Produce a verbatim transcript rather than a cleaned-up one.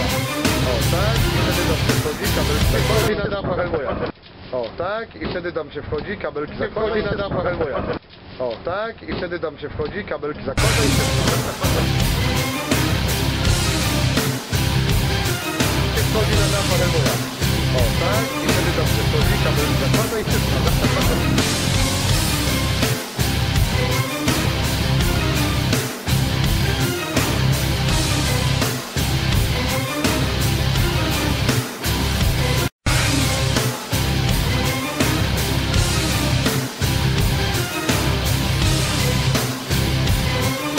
O, tak, i wtedy tam się wchodzi, kabelki zakłada na dach Helmuja. O, tak, i wtedy tam się wchodzi, kabelki zakłada na dach Helmuja. O, tak, i wtedy tam się wchodzi, kabelki zakłada i się wchodzi na dach Helmuja. O, tak, i wtedy tam się wchodzi, kabelki zakłada i się